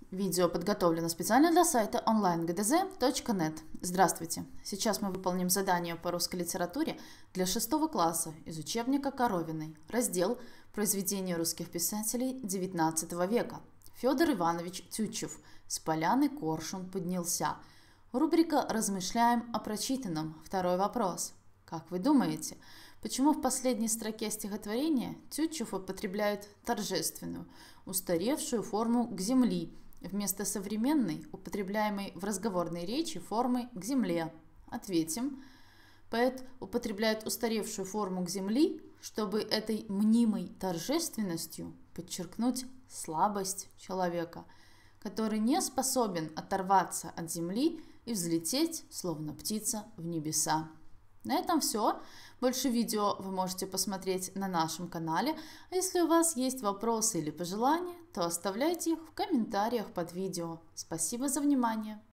Видео подготовлено специально для сайта onlinegdz.net. Здравствуйте! Сейчас мы выполним задание по русской литературе для 6 класса из учебника Коровиной. Раздел «Произведения русских писателей XIX века». Федор Иванович Тютчев. «С поляны коршун поднялся». Рубрика «Размышляем о прочитанном». Второй вопрос. Как вы думаете, почему в последней строке стихотворения Тютчев употребляет торжественную, устаревшую форму «к земли» вместо современной, употребляемой в разговорной речи формы «к земле»? Ответим. Поэт употребляет устаревшую форму «к земли», чтобы этой мнимой торжественностью подчеркнуть слабость человека, который не способен оторваться от земли и взлететь, словно птица, в небеса. На этом все. Больше видео вы можете посмотреть на нашем канале. А если у вас есть вопросы или пожелания, то оставляйте их в комментариях под видео. Спасибо за внимание!